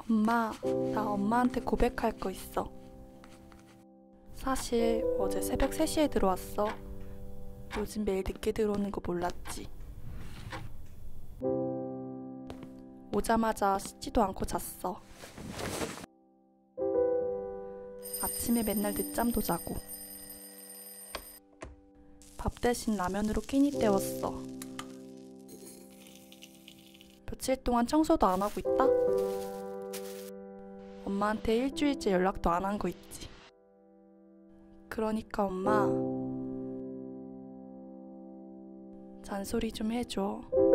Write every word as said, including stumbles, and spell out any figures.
엄마, 나 엄마한테 고백할 거 있어. 사실 어제 새벽 세 시에 들어왔어. 요즘 매일 늦게 들어오는 거 몰랐지. 오자마자 씻지도 않고 잤어. 아침에 맨날 늦잠도 자고. 밥 대신 라면으로 끼니 때웠어. 며칠 동안 청소도 안 하고 있다? 엄마한테 일주일째 연락도 안 한 거 있지. 그러니까 엄마, 잔소리 좀 해줘.